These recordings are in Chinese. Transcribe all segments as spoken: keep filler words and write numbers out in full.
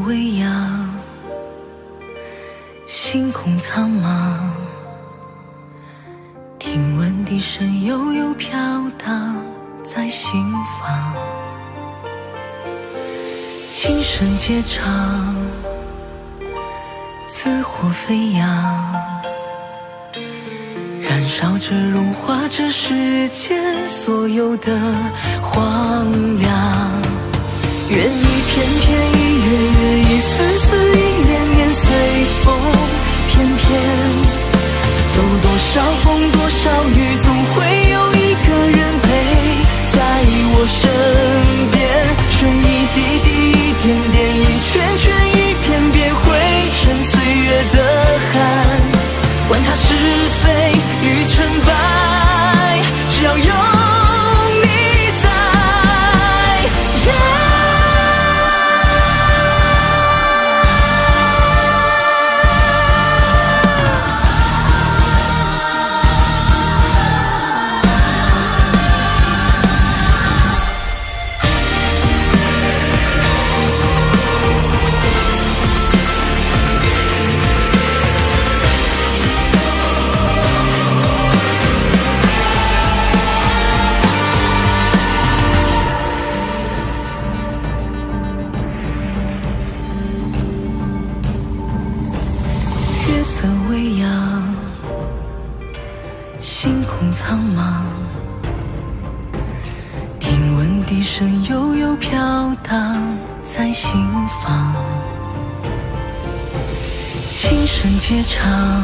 微扬，星空苍茫，听闻笛声悠悠飘荡在心房，琴声皆唱，紫火飞扬，燃烧着融化这世间所有的荒凉。愿一片片一月月一丝丝一年年随风翩翩，走多少风多少雨，总会有一个人陪在我身边。水一滴滴一点点一圈圈一片片汇成岁月的汗，管它是非与成败，只要有你在。Yeah! 月色微扬，星空苍茫，听闻笛声悠悠飘荡在心房，琴声皆唱，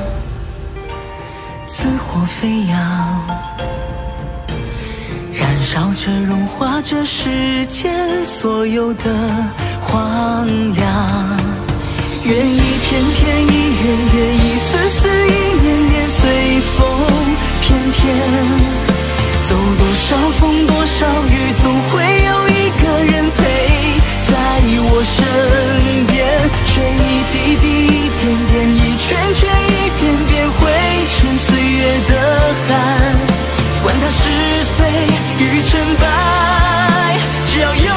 紫火飞扬，燃烧着融化这世间所有的荒凉。愿一片片一月月一丝丝一年年随风翩翩，走多少风多少雨，总会有一个人陪在我身边。水一滴滴一点点一圈圈一片片汇成岁月的汗，管它是非与成败，只要有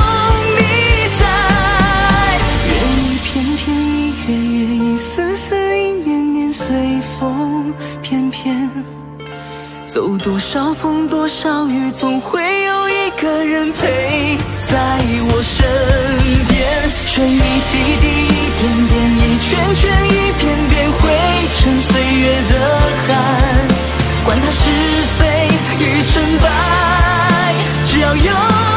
走多少风多少雨，总会有一个人陪在我身边。水一滴滴一点点一圈圈一片片汇成岁月的汗，管它是非与成败，只要有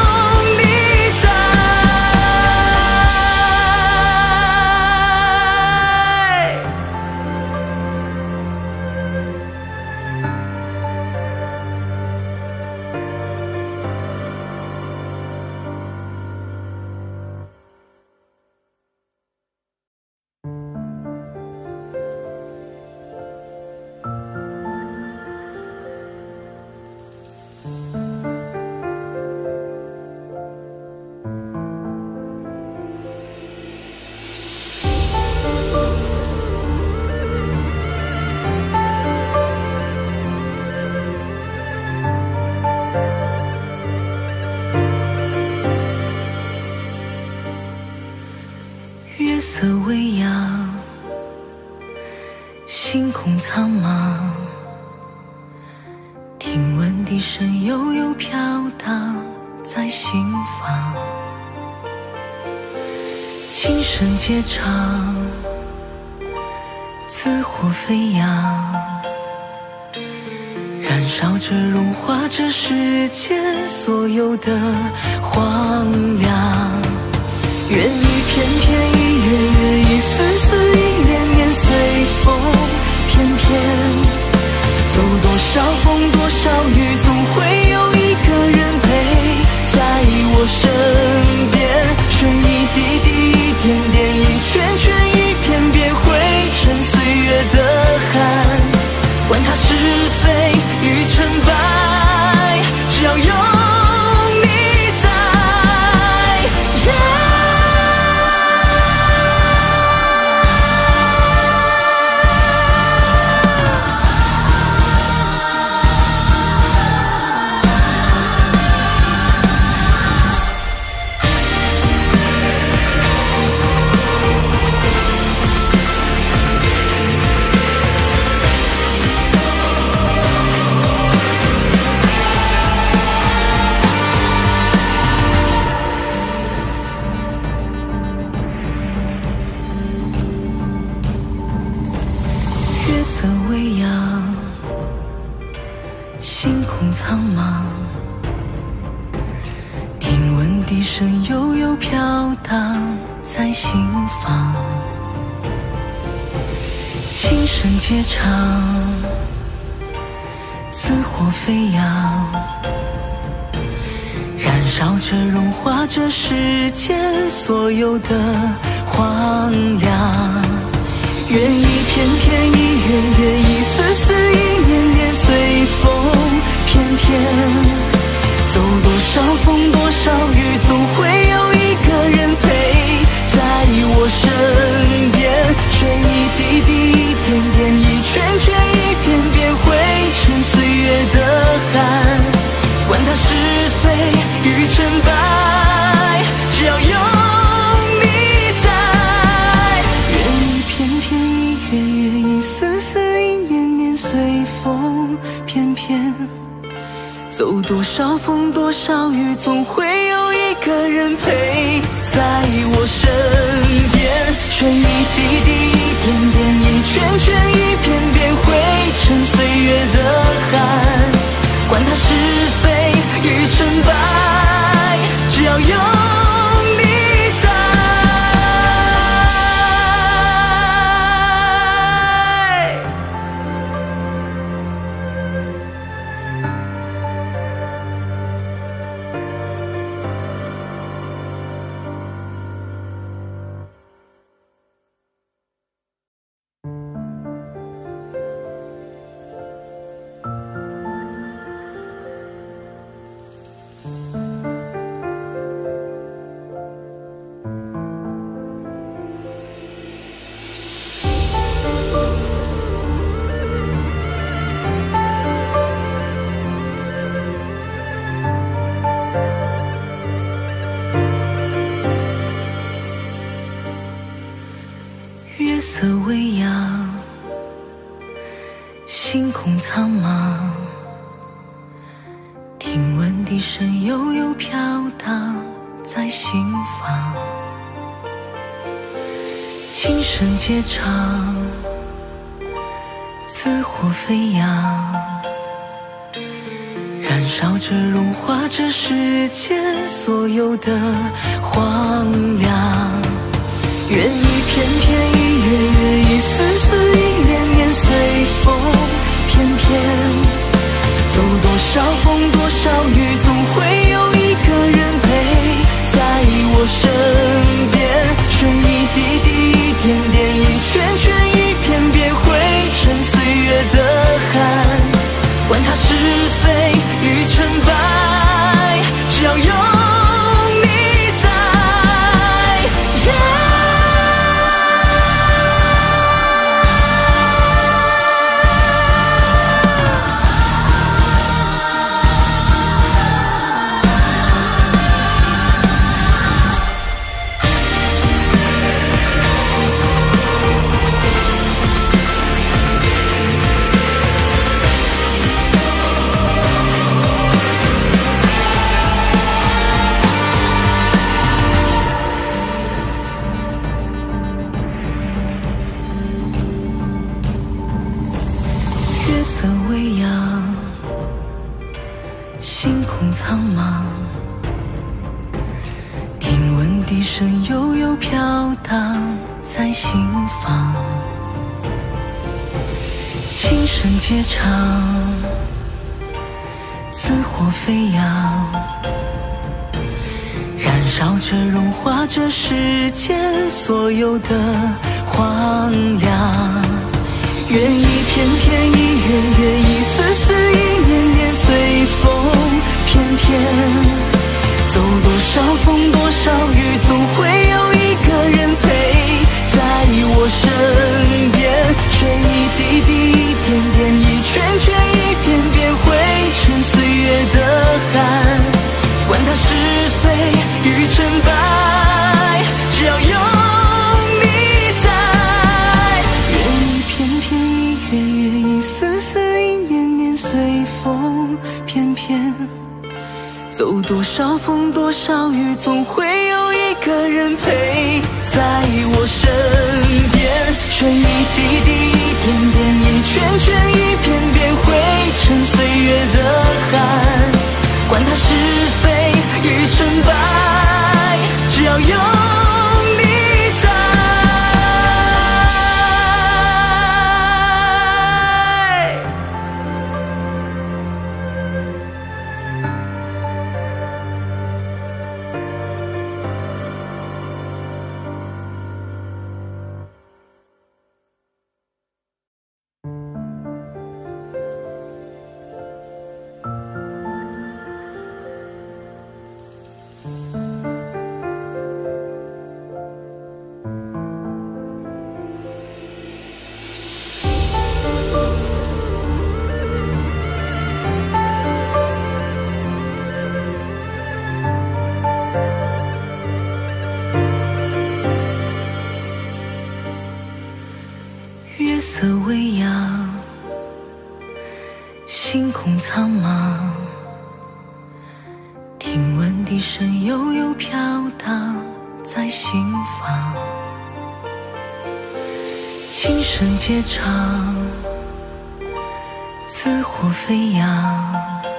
月色微扬，星空苍茫，听闻笛声悠悠飘荡在心房，琴声皆唱，紫火飞扬，燃烧着融化这世间所有的荒凉。愿一片片一月月一丝丝一年年随风翩翩，走多少风多少雨，总会有一个人陪在我身边。水一滴滴一点点一圈圈一片片汇成岁月的汗，管它是非与成败，只要有你在。Yeah! 苍茫，听闻笛声悠悠飘荡在心房，琴声皆唱，紫火飞扬，燃烧着融化着世间所有的荒凉。愿一片片，一月月，一丝丝，一年年，随风翩翩。走多少风，多少雨，总会有一个人陪在我身边。水一滴滴，一点点，一圈圈，一遍遍，汇成岁月的汗。管它是非与成败，只要有你在。愿一片片，一月月，一丝丝，一年年，随风翩翩。走多少风，多少雨，总会有一个人陪在我身边。水一滴滴，一点点，一圈圈，一遍遍，汇成岁月的汗。管它是非与成败，只要有你在。月色微扬，星空苍茫，听闻笛声悠悠飘荡在心房，琴声皆唱，紫火飞扬，燃烧着融化着世间所有的荒凉。愿一片片，一月月，一丝丝，一年年，随风翩翩。走多少风，多少雨，总会有一个人陪在我身边。水一滴滴，一点点，一圈圈，一遍遍，汇成岁月的汗。管它是非与成败，只要有你在。Yeah月色微扬，星空苍茫，听闻笛声悠悠飘荡在心房，琴声皆唱，紫火飞扬，燃烧着融化着世间所有的荒凉。愿一片片，一月月，一丝丝，一年年，随风翩翩。走多少风，多少雨，总会有一个人陪在我身边。水一滴滴，一点点，一圈圈，一遍遍，汇成岁月的汗。管它是非与成败，只要有你在。愿一片片，一月月，一丝丝，一年年，随风翩翩。走多少风，多少雨，总会有一个人陪在我身边。水一滴滴，一点点，一圈圈，一遍遍，汇成岁月的汗。 色微扬，星空苍茫，听闻笛声悠悠飘荡在心房，琴声皆唱，紫火飞扬，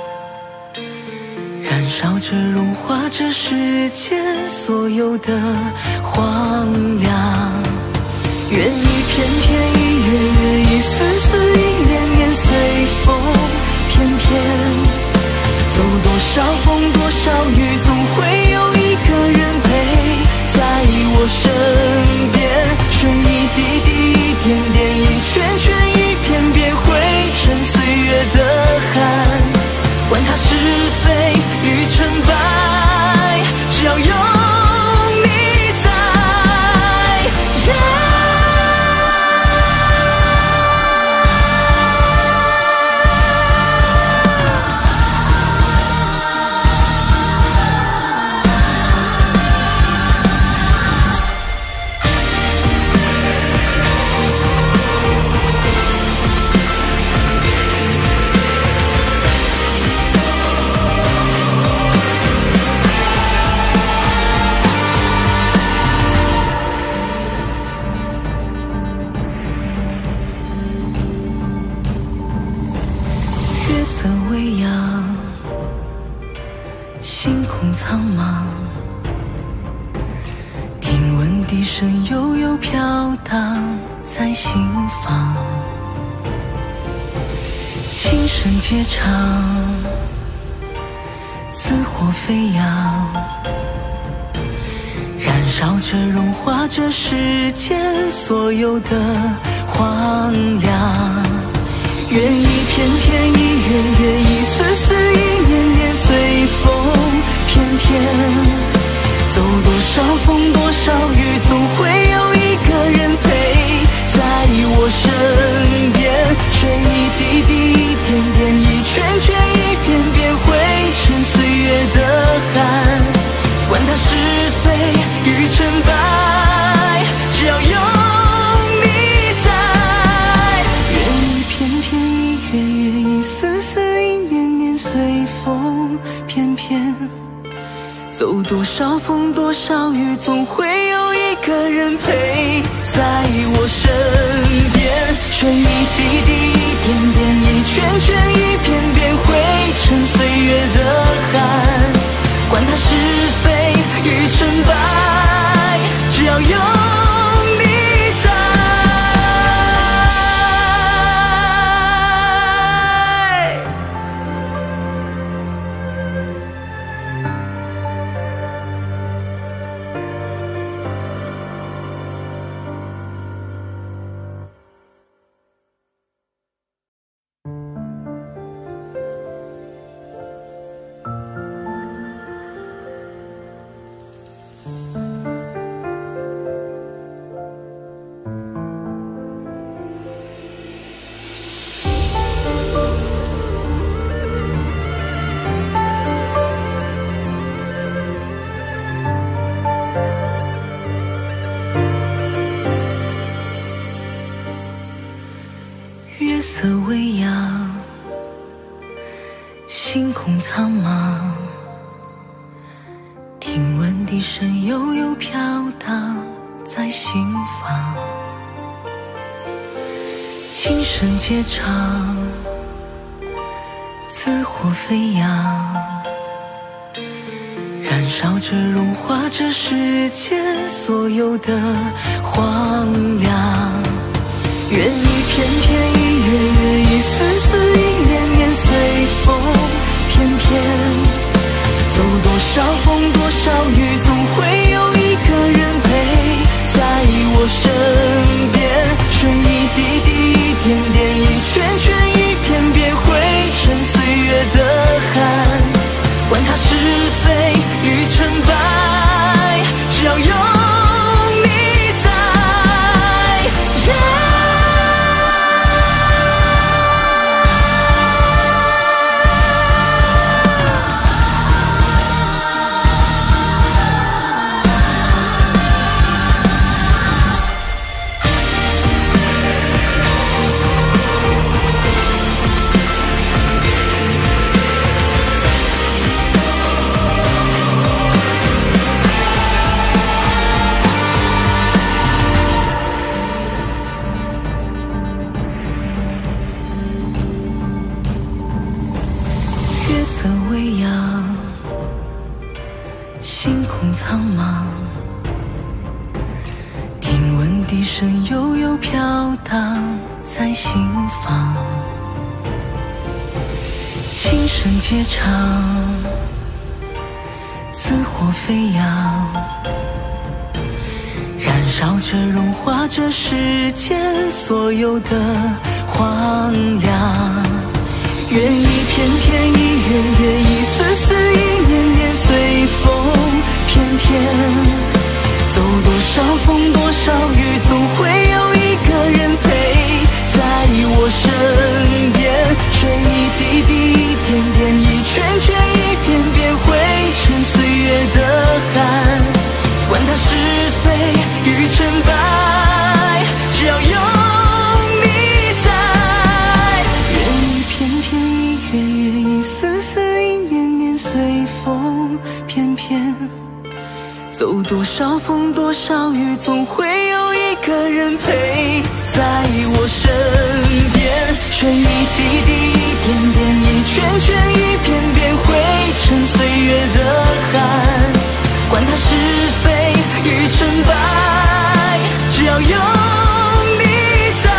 燃烧着融化这世间所有的荒凉。愿一片片一月月一丝丝一年年随风翩翩，走多少风多少雨，总会有一个人陪在我身边。水一滴滴一点点一圈圈一片片汇成岁月的汗，管它是非与成败，只要有你在。Yeah星空苍茫，听闻笛声悠悠飘荡在心房，琴声皆唱，紫火飞扬，燃烧着融化这世间所有的荒凉。愿一片片一月月一丝丝一年年随风翩翩，走多少风多少雨，总会有一个人陪在我身边。水一滴滴一点点一圈圈一片片汇成岁月的汗，管它是非与成败，只要有你在。愿一片片一月月一丝丝一年年随风翩翩，走多少风多少雨，总会有一个人陪在我身边。水一滴滴一点点一圈圈一片片汇成岁月的汗，管它是非与成败，只要有你在。月色微扬，星空苍茫，听闻笛声悠悠飘荡在心房，琴声皆唱，紫火飞扬，燃烧着融化这世间所有的荒凉。愿一片片一月月一丝丝一年年随风翩翩，走多少风多少雨，总会有一个人陪在我身边。水一滴滴一点点一圈圈一片片汇成岁月的汗，管它是非与成败，只要有你在。Yeah 笛声悠悠飘荡在心房，琴声皆唱，紫火飞扬，燃烧着融化着世间所有的荒凉。愿一片片，一月月，一丝丝，一年年，随风翩翩。走多少风，多少雨，总会有一个人陪在我身边。水一滴滴，一点点，一圈圈，一遍遍，汇成岁月的汗。管它是非与成败，只要有你在。愿一片片，一月月，一丝丝，一年年，随风翩翩。走多少风，多少雨，总会有一个人陪在我身边。水一滴滴，一点点，一圈圈，一遍遍，汇成岁月的汗。管它是非与成败，只要有你在。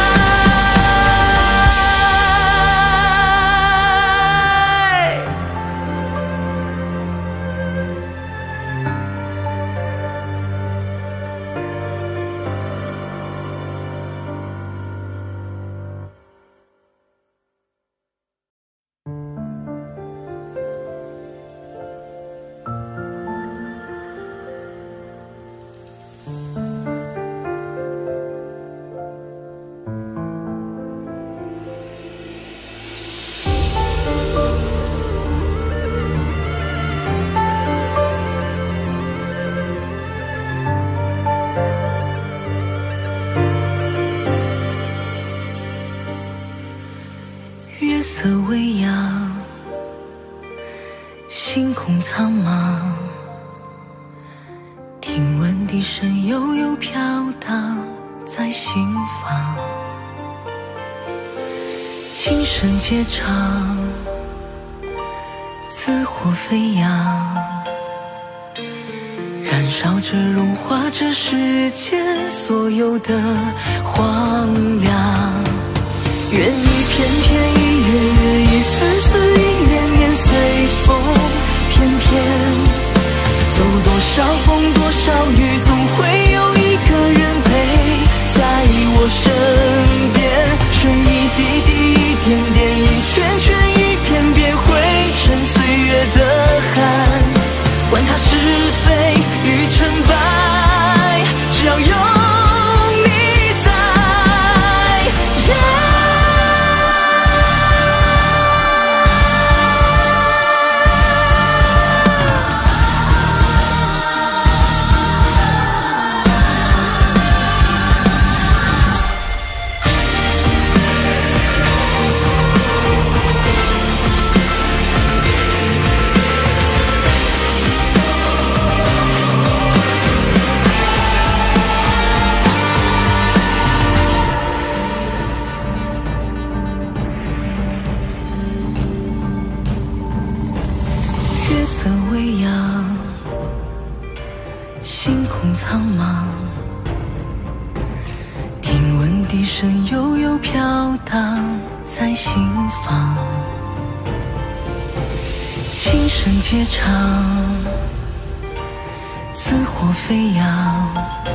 月色微扬，星空苍茫，听闻笛声悠悠飘荡在心房，琴声皆唱，紫火飞扬，燃烧着融化着世间所有的荒凉。愿一片片，一月月，一丝丝，一年年，随风翩翩。走多少风，多少雨，总会有一个人陪在我身边。水一滴滴，一点点，一圈圈，一遍遍，汇成岁月的汗。管它是非与成败，只要有你在。Yeah月色微扬，星空苍茫，听闻笛声悠悠飘荡在心房，琴声皆唱，紫火飞扬，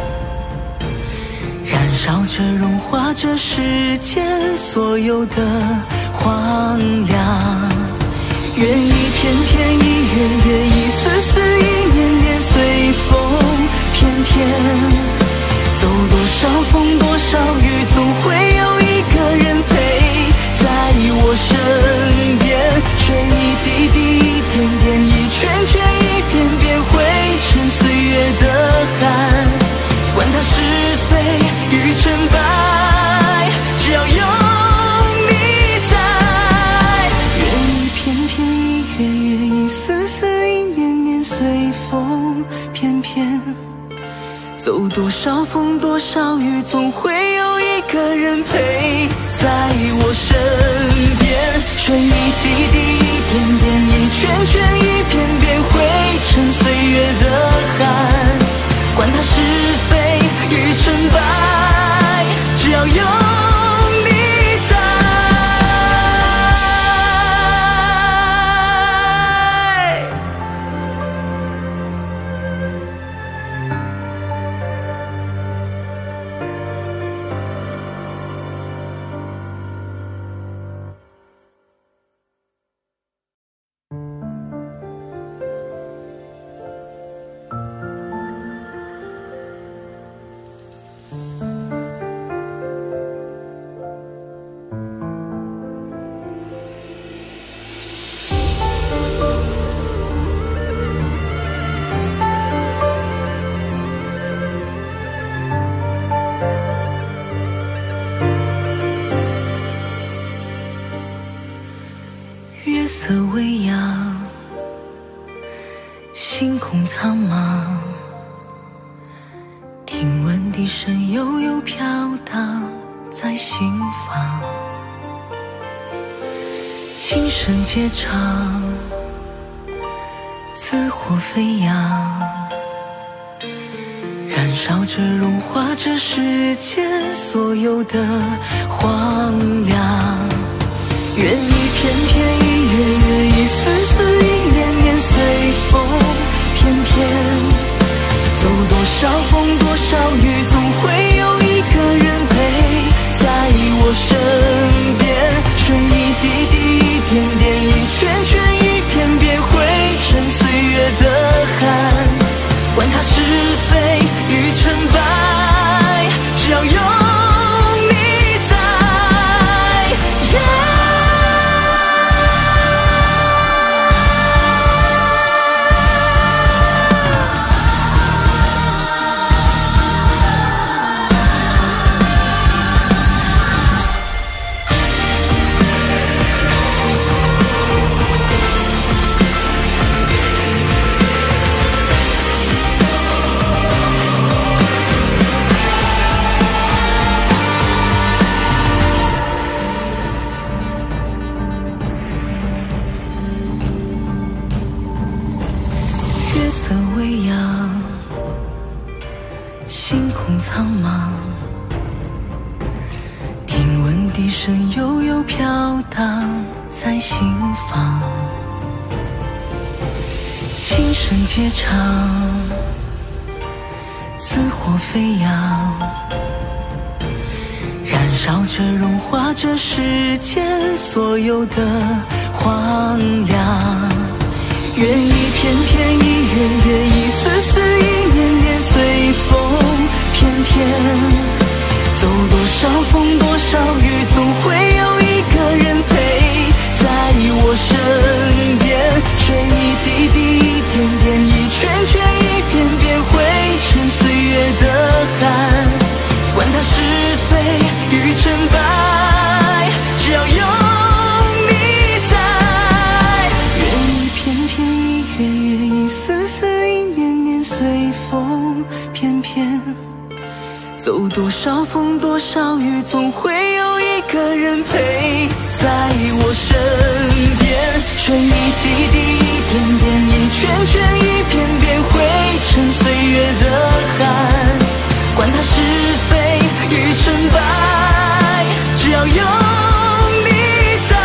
燃烧着融化着世间所有的荒凉。愿一片片，一月月，一丝丝，一年年，随风翩翩。走多少风，多少雨，总会有一个人陪在我身边。水一滴滴，一点点，一圈圈，一遍遍，汇成岁月的汗。管它是非与成败，只要有你在。愿一片片，一月月，一丝丝，一年年，随风翩翩。走多少风，多少雨，总会有一个人陪在我身边。水一滴滴，一点点，一圈圈，一遍遍，汇成岁月的汗。管它是非与成败。 月色微扬，星空苍茫，听闻笛声悠悠飘荡在心房，琴声皆唱，紫火飞扬，燃烧着融化这世间所有的荒凉。愿一片片，一月月，一丝丝，一年年，随风翩翩。走多少风，多少雨，总会有一个人陪在我身边。水一滴滴，一点点，一圈圈，一片片，汇成岁月的汗。管它是非与成败，只要有你在。Yeah月色微扬，星空苍茫，听闻笛声悠悠飘荡在心房，琴声皆唱，紫火飞扬，燃烧着融化这世间所有的荒凉。愿一片片，一月月，一丝丝，一年年，随风翩翩。走多少风，多少雨，总会有一个人陪在我身边。水一滴滴，一点点，一圈圈，一片片，汇成岁月的汗。管它是非与成败，只要有走多少风，多少雨，总会有一个人陪在我身边。水一滴滴，一点点，一圈圈，一片片，汇成岁月的汗。管它是非与成败，只要有你在。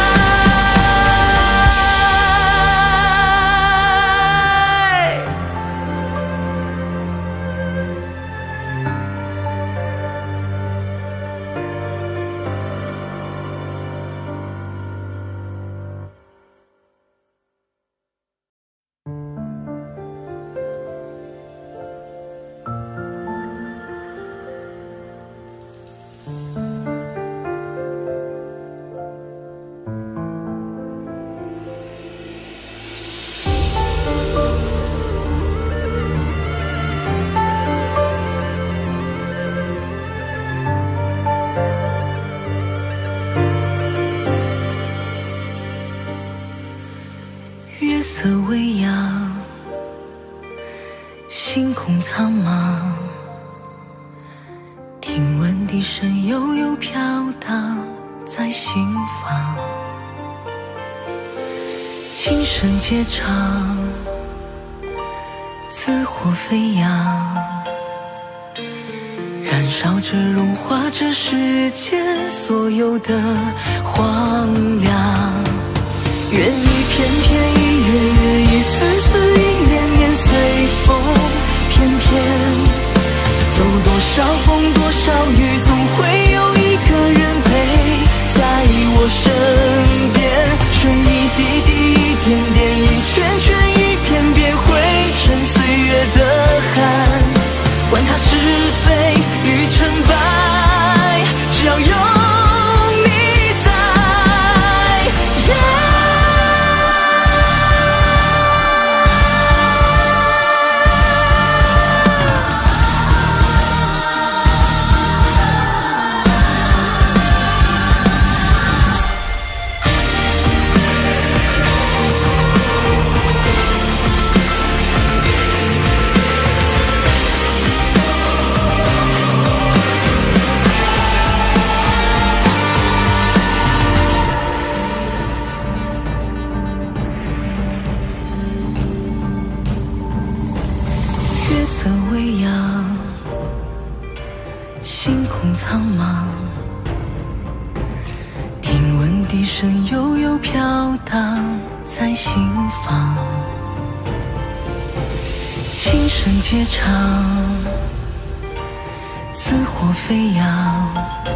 月色微扬，星空苍茫，听闻笛声悠悠飘荡在心房，琴声皆唱，紫火飞扬，燃烧着融化这世间所有的荒凉。愿一片片，一月月，一丝丝，一年年，随风翩翩。走多少风，多少雨，总会有一个人陪在我身边。水一滴滴，一点点，一圈圈，一片片，汇成岁月的汗。管它是非与成败。 星空苍茫，听闻笛声悠悠飘荡在心房，琴声皆唱，紫火飞扬，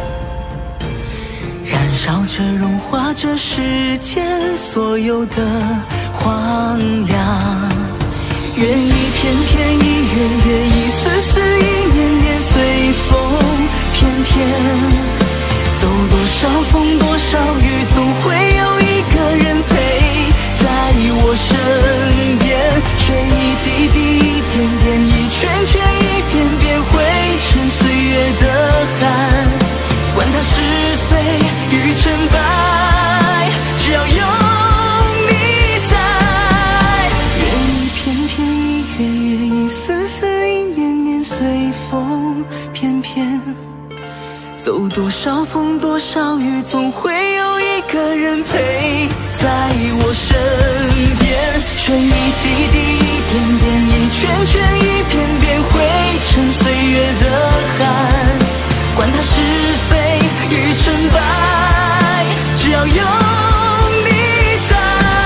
燃烧着融化着世间所有的荒凉。愿一片片，一月月，一丝丝，一年年，随风翩翩。走多少风，多少雨，总会有一个人陪在我身边。水一滴滴，一点点，一圈圈，一遍遍，汇成岁月的汗。管它是非与成败，只要有你在。愿一片片，一月月，一丝丝，一年年，随风翩翩。走多少风，多少雨，总会有一个人陪在我身边。水一滴滴，一点点，一圈圈，一遍遍，汇成岁月的汗。管它是非与成败，只要有你在。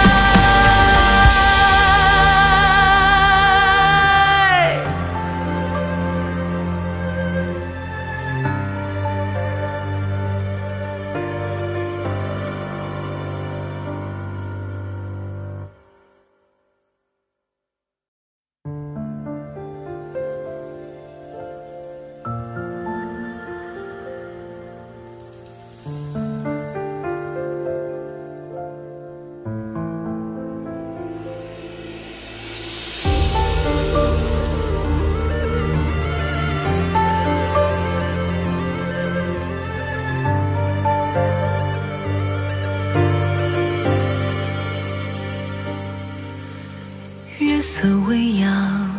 月色微扬，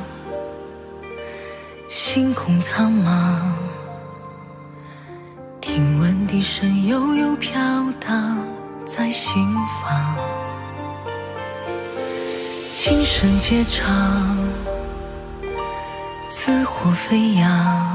星空苍茫，听闻笛声悠悠飘荡在心房，琴声皆唱，紫火飞扬，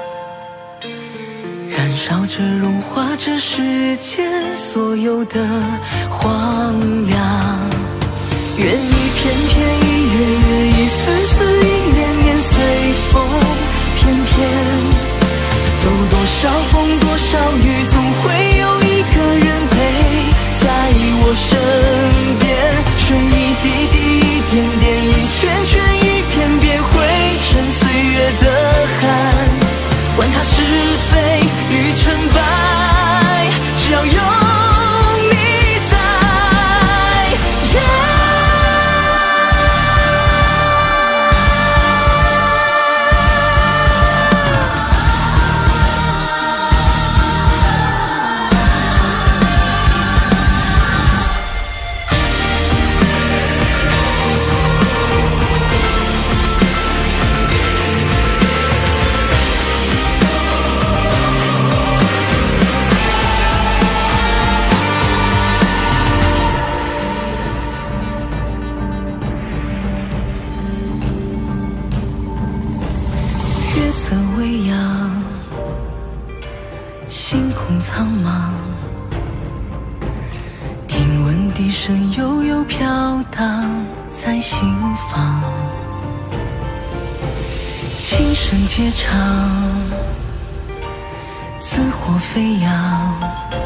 燃烧着融化着世间所有的荒凉。愿一片片，一月月，一丝丝，一年年，随风翩翩。走多少风，多少雨，总会有一个人陪在我身边。水一滴滴，一点点，一圈圈，一遍遍，汇成岁月的汗。管它是非与成败，只要有你在。Yeah月色微扬，星空苍茫，听闻笛声悠悠飘荡在心房，琴声皆唱，紫火飞扬，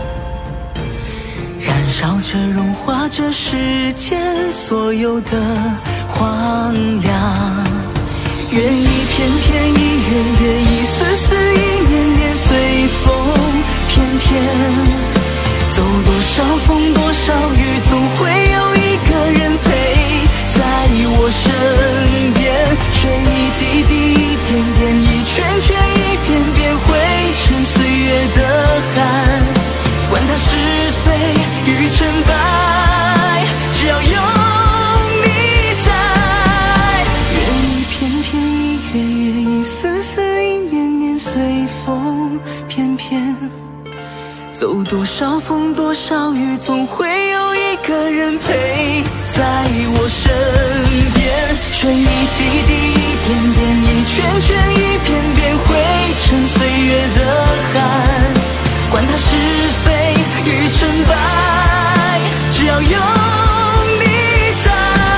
燃烧着融化着世间所有的荒凉。愿一片片，一月月，一丝丝，一年年，随风翩翩。走多少风，多少雨，总会有一个人陪在我身边。水一滴滴，一点点，一圈圈，一遍遍，汇成岁月的汗。管它是非与成败，只要有你在。愿一片片，一月月，一丝丝，一年年，随风翩翩。走多少风，多少雨，总会有有一个人陪在我身边，水一滴滴，一点点，一圈圈，一片片，汇成岁月的汗。管它是非与成败，只要有你在。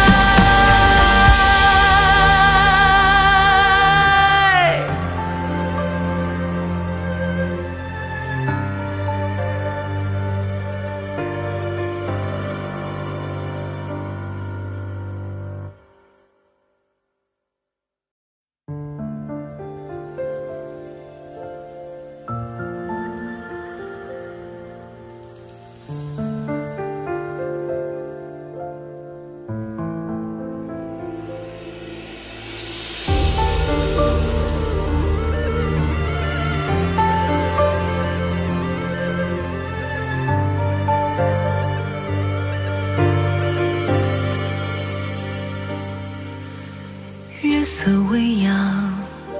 月色微扬，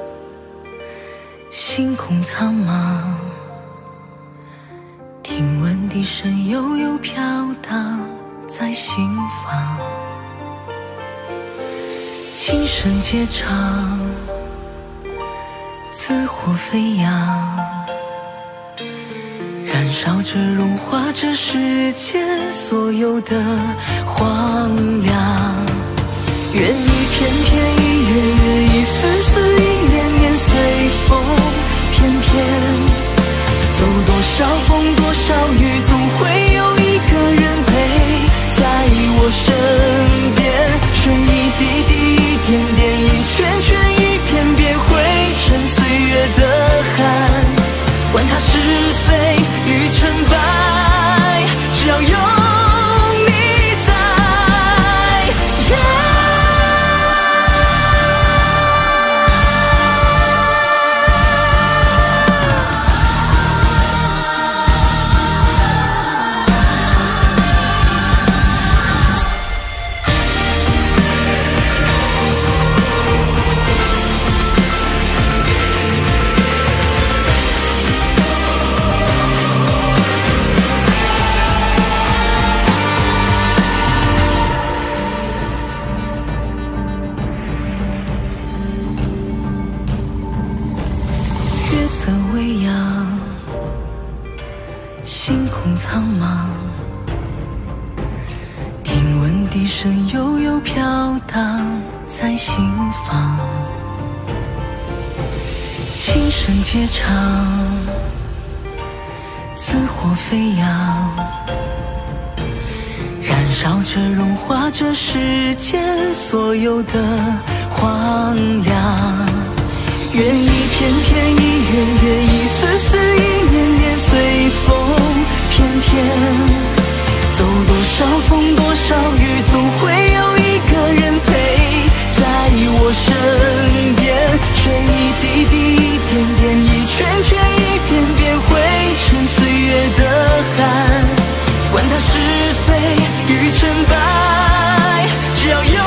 星空苍茫，听闻笛声悠悠飘荡在心房，琴声接唱，紫火飞扬，燃烧着融化这世间所有的荒凉。愿一片片，一月月，一丝丝，一年年，随风翩翩。走多少风，多少雨，总会有一个人陪在我身边。水一滴滴，一点点，一圈圈，一片片，汇成岁月的汗。管它是非与成败，只要有你在。Yeah星空苍茫，听闻笛声悠悠飘荡在心房，琴声接唱，紫火飞扬，燃烧着融化这世间所有的荒凉。愿一片片，一月月，一丝丝，一年年，随风翩翩。走多少风，多少雨，总会有一个人陪在我身边。水一滴滴，一点点，一圈圈，一片片，汇成岁月的汗。管它是非与成败，只要有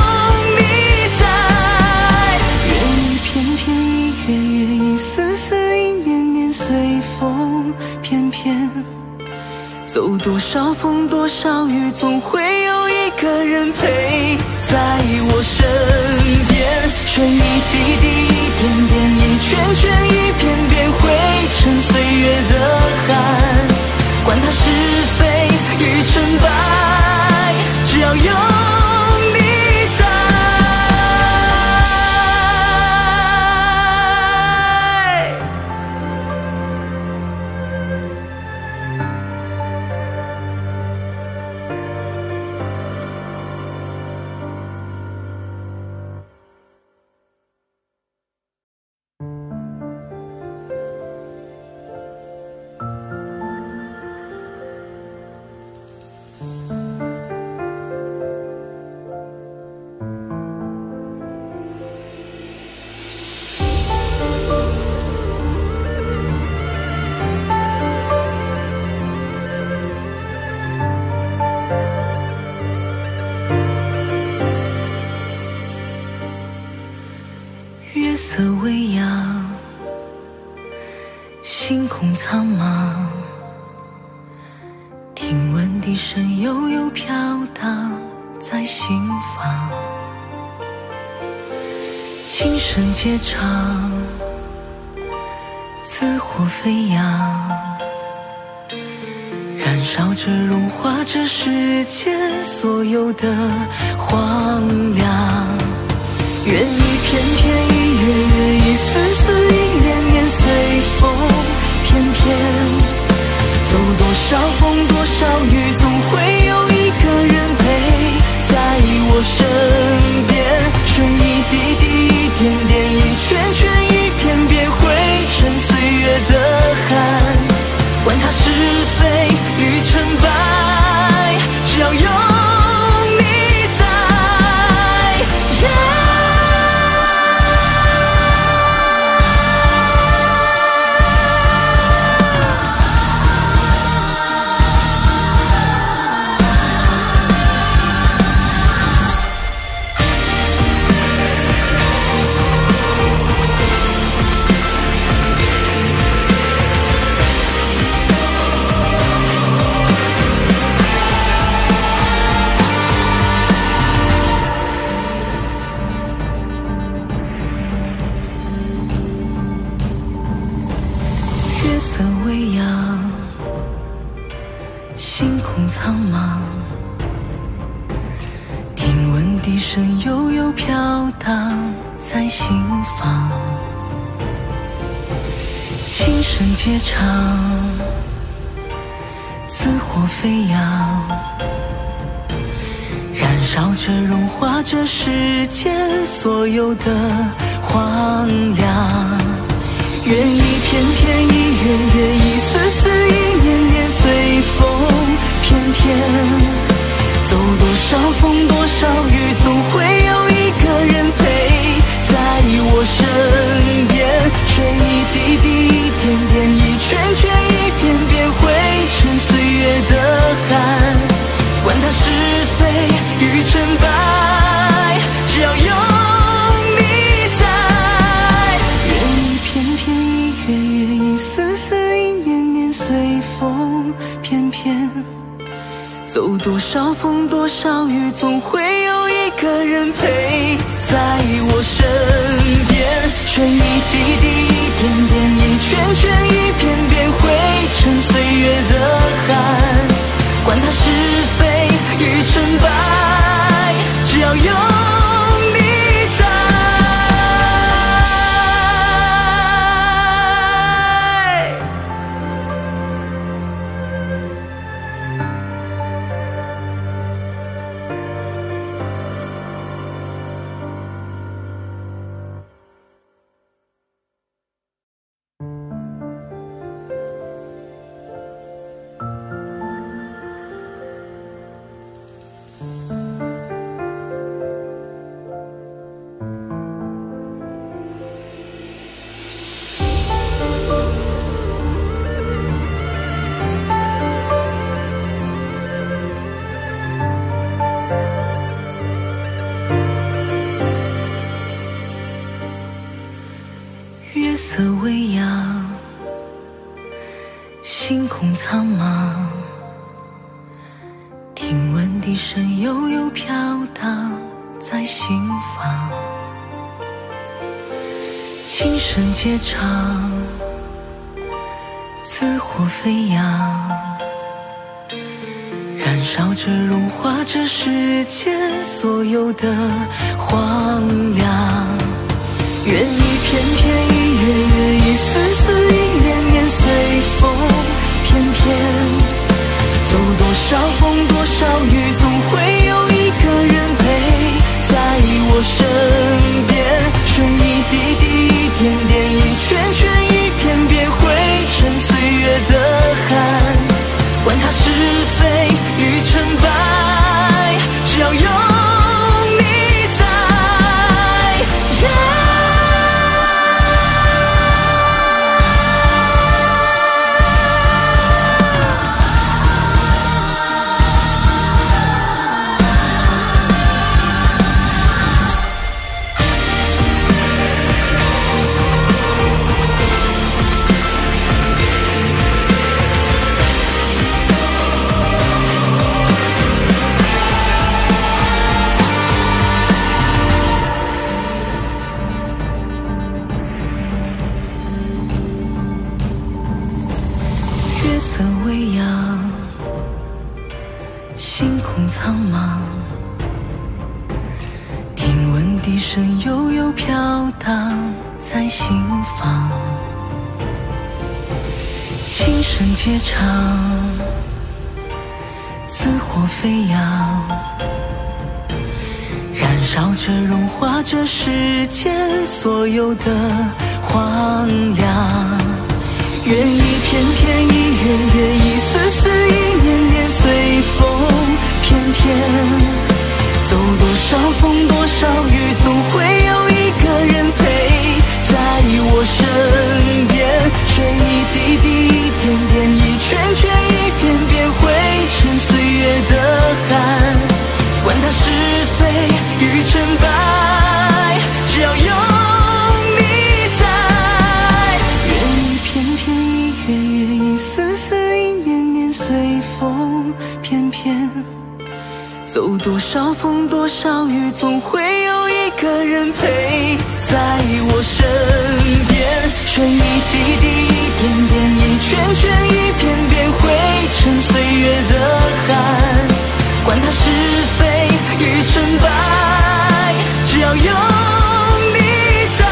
走多少风，多少雨，总会有一个人陪在我身边。水一滴滴，一点点，一圈圈，一片片，汇成岁月的汗。管它是非与成败，只要有你在。月色微扬，星空苍茫，听闻笛笛声悠悠飘荡在心房，琴声接唱，紫火飞扬，燃烧着融化这世间所有的荒凉。愿一片片一月月一丝丝一年年随风翩翩，走多少风多少雨，总会有一个人陪在我身边。水一滴滴一点点一圈圈一片片汇成岁月的汗，管它是非与成败，只要有你在。Yeah星空苍茫，听闻笛声悠悠飘荡在心房，琴声接唱，紫火飞扬，燃烧着融化这世间所有的荒凉。愿一片片一月月一丝丝一年年随风翩翩，走多少风多少雨，总会有一个人陪在我身边。水一滴滴一点点一圈圈一片片汇成岁月的汗，管它是非与成败，只要有走多少风多少雨，总会有一个人陪在我身边。水一滴滴一点点一圈圈一片片汇成岁月的汗，管它是非与成败，只要有月色微扬，星空苍茫，听闻笛声悠悠飘荡在心房，琴声接唱，紫火飞扬，燃烧着融化这世间所有的荒凉。愿一片片一月月一丝丝一年年随风翩翩，走多少风多少雨，总会有一个人陪在我身边。水一滴滴一点点一圈圈一片片汇成岁月的汗，管它是非与成败，只要有你在。Yeah 微扬，星空苍茫，听闻笛声悠悠飘荡在心房，琴声皆唱，紫火飞扬，燃烧着融化着世间所有的荒凉。愿一片片，一月月，一丝丝，一年年，随风翩翩。走多少风，多少雨，总会有一个人陪在我身边。水一滴滴，一点点，一圈圈，一遍遍，汇成岁月的汗。管它是非与成败，只要有你在。愿一片片，一月月，一丝丝，一年年，随风翩翩。走多少风，多少雨，总会有一个人陪在我身边。水一滴滴，一点点，一圈圈，一遍遍，汇成岁月的汗。管它是非与成败，只要有你在。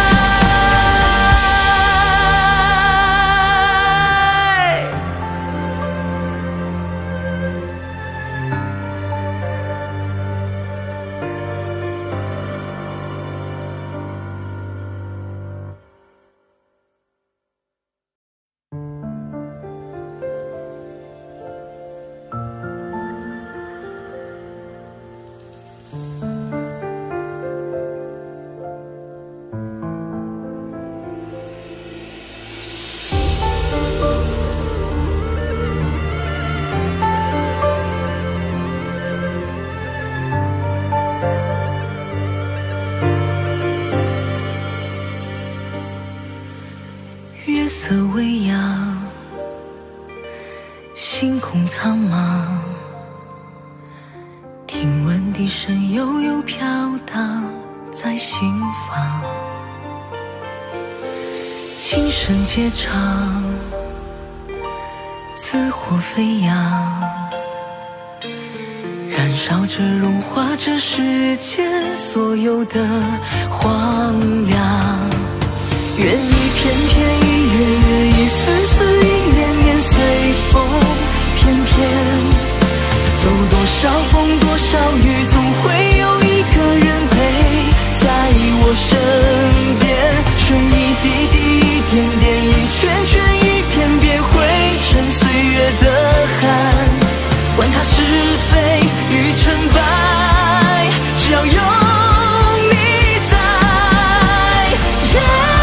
月色微扬，星空苍茫，听闻笛声悠悠飘荡在心房，琴声皆唱，紫火飞扬，燃烧着融化着世间所有的荒凉。愿一片片，一月月，一丝丝，一年年，随风翩翩。走多少风，多少雨，总会有一个人陪在我身边。水一滴滴，一点点，一圈圈，一遍遍，汇成岁月的汗。管它是非与成败，只要有你在。Yeah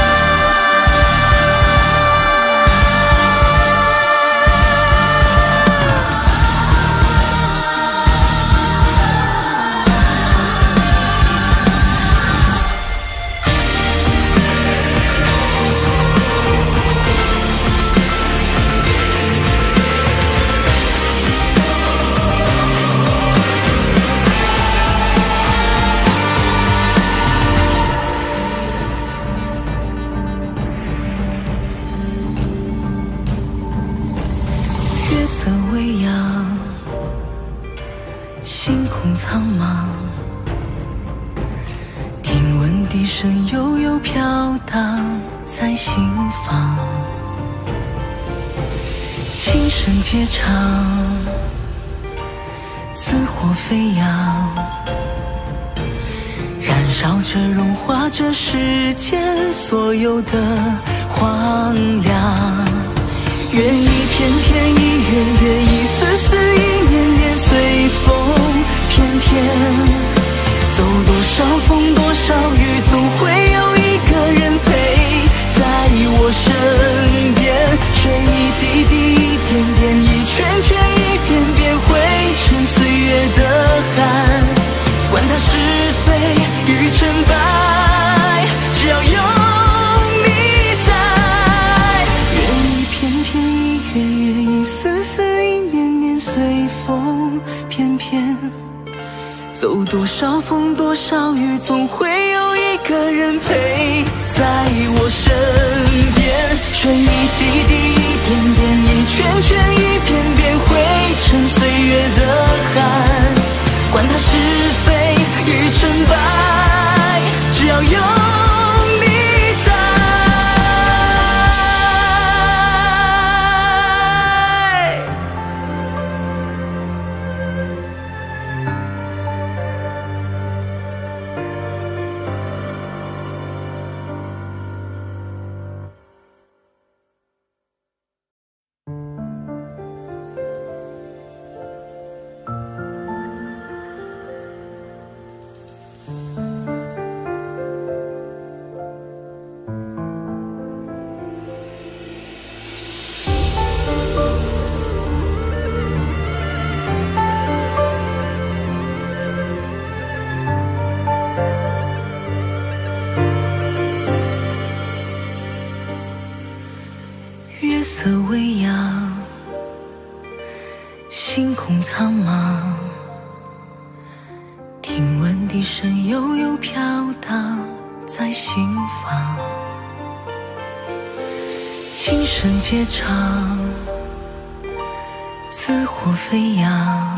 月色微扬，星空苍茫，听闻笛声悠悠飘荡在心房，琴声皆唱，紫火飞扬，燃烧着融化着世间所有的荒凉。愿一片片，一月月，一丝丝，一年年，随风翩翩。走多少风，多少雨，总会有一个人陪在我身边。水一滴滴，一点点，一圈圈，一遍遍，汇成岁月的汗。管它是非与成败，只要有你在。愿一片片，一月月，一丝丝，一年年，随风翩翩。走多少风，多少雨，总会有一个人陪在我身边。水一滴滴，一点点，一圈圈， 的汗，管它是非与成败，只要有你在。月色微扬，星空苍茫，听闻笛声悠悠飘荡在心房，琴声皆唱，紫火飞扬，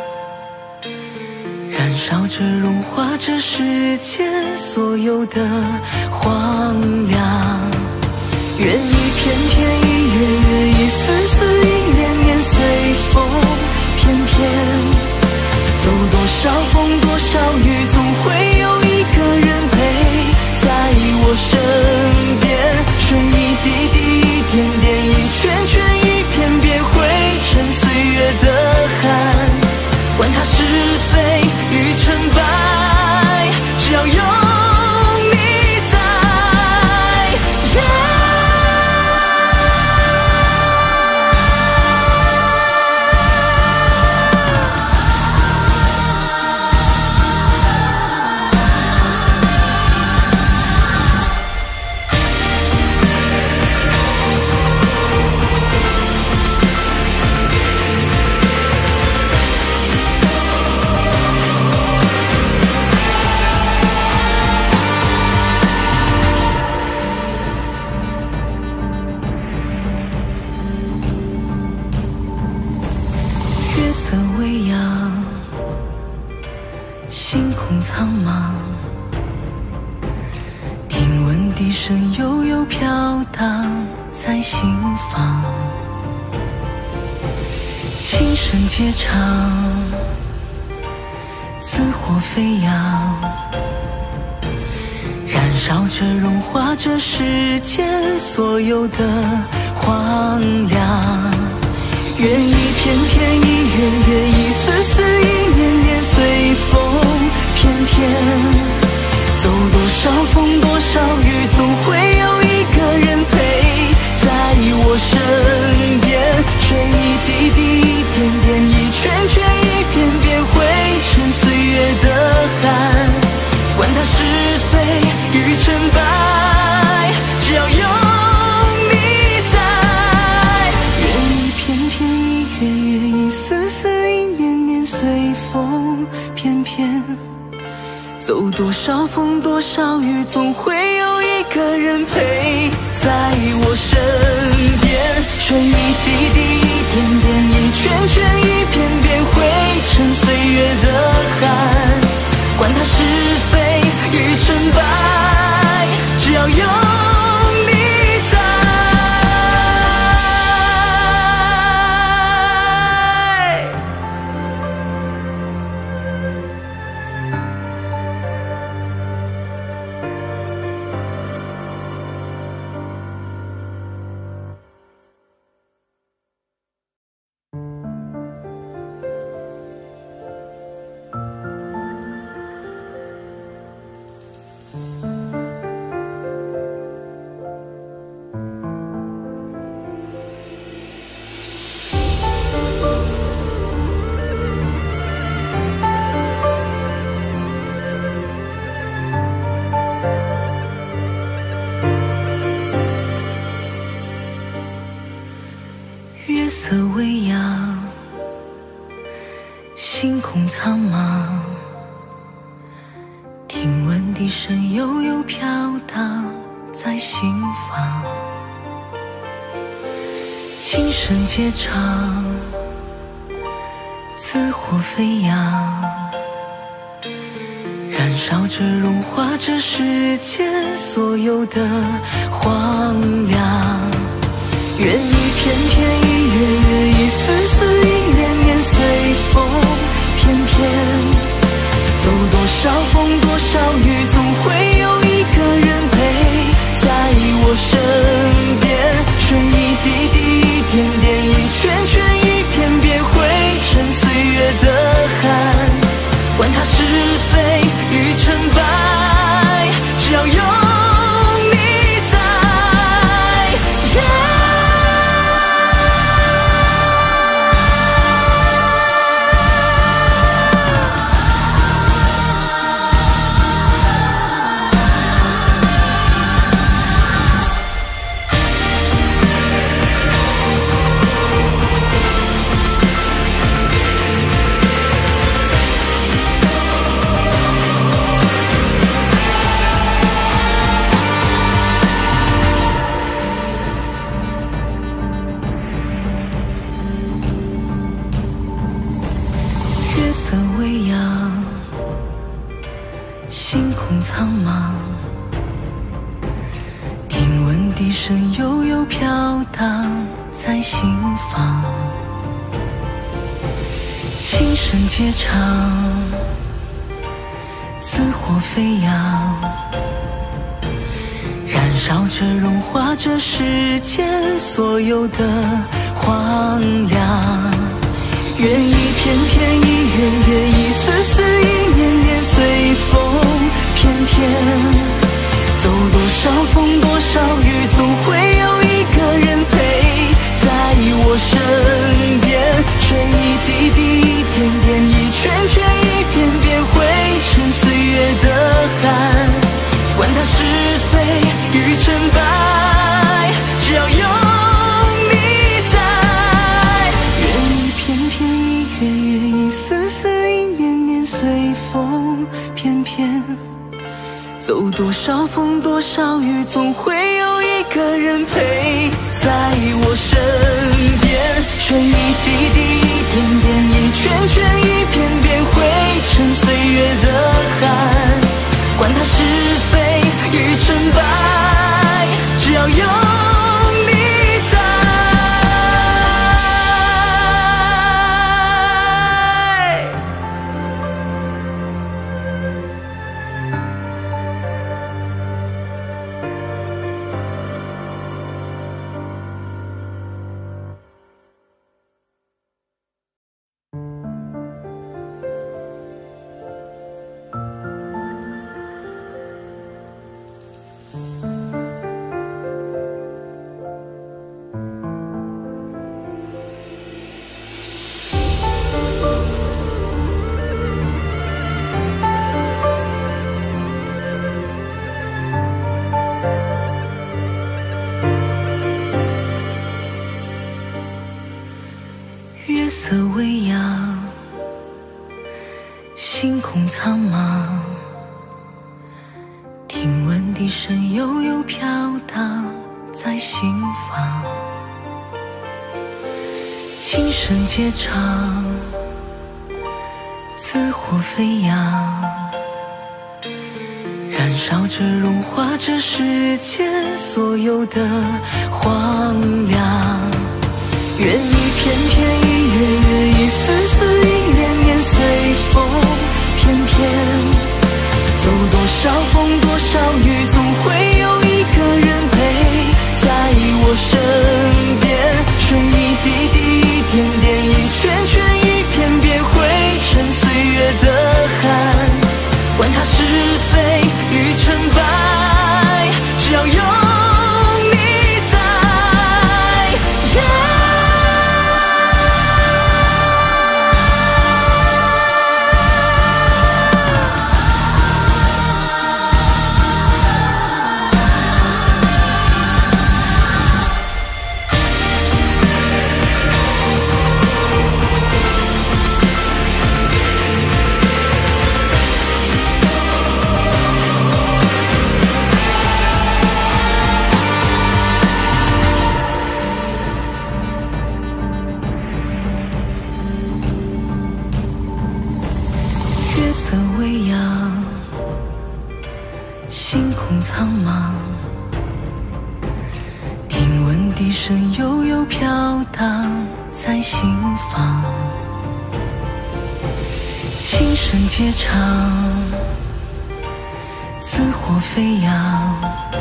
燃烧着融化这世间所有的荒凉。愿一片片，一月月，一丝丝，一年年，随风翩翩。走多少风，多少雨，总会有一个人陪在我身边。水一滴滴，一点点，一圈圈，一片片，汇成岁月的汗。管它是非与成败，只要有你在。Yeah月色微扬，星空苍茫，听闻笛声悠悠飘荡在心房，琴声皆唱，紫火飞扬，燃烧着融化这世间所有的荒凉。愿一片片，一月月，一丝丝，一年年，随风翩翩。走多少风，多少雨，总会有一个人陪在我身边。水一滴滴，一点点，一圈圈，一片片，汇成岁月的汗。管它是非与成败，只要有走多少风，多少雨，总会有一个人陪在我身边。水一滴滴，一点点，一圈圈，一片片，汇成岁月的汗。管它是非与成败，只要有你在。月色微扬，星空苍茫，听闻笛声悠悠飘荡在心房，琴声皆唱， 似火飞扬，燃烧着融化着世间所有的荒凉。愿一片片一月月一丝丝一年年随风翩翩，走多少风多少雨，总会有一个人陪在我身边。水一滴滴一点点一圈圈一片片汇成岁月的汗，管它是非与成败，只要有你在。Yeah星空苍茫，听闻笛声悠悠飘荡在心房，琴声皆唱，紫火飞扬，燃烧着融化着世间所有的荒凉。愿一片片一月月一丝丝一年年随风翩翩，走多少风多少雨，总会有一个人陪在我身边。水一滴滴一点点一圈圈一片片汇成岁月的汗，管它是非与成败，只要有走多少风多少雨，总会有一个人陪在我身边。水一滴滴一点点一圈圈一片片汇成岁月的汗，管它是非与成败，只要有月色微扬，星空苍茫，听闻笛声悠悠飘荡在心房，琴声皆唱，紫火飞扬，燃烧着融化着世间所有的荒凉。愿一片片一月月一丝丝一年年随风翩翩，走多少风多少雨，总会有一个人陪在我身边。水一滴滴一点点一圈圈一片片汇成岁月的汗，管它是非与成败，只要有你在。 苍茫，听闻笛声悠悠飘荡在心房，琴声皆唱，紫火飞扬，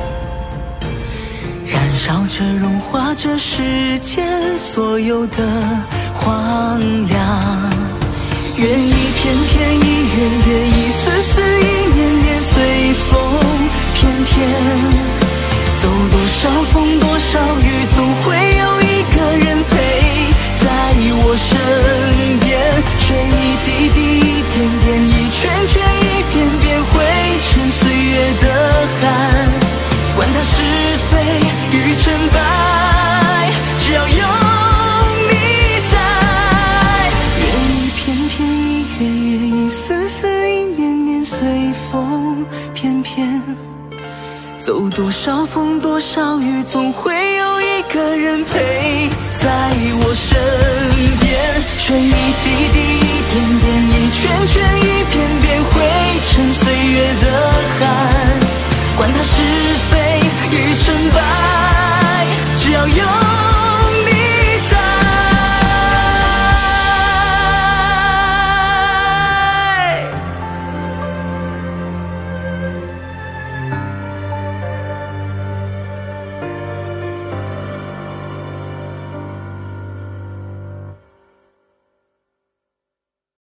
燃烧着融化着世间所有的荒凉。愿一片片，一月月，一丝丝，一年年，随风翩翩。走多少风，多少雨，总会有一个人陪在我身边。水一滴滴，一点点，一圈圈，一遍遍，汇成岁月的汗。管它是非与成败，只要有你在。愿一片片，一月月，一丝丝，一年年，随风翩翩。走多少风，多少雨，总会有一个人陪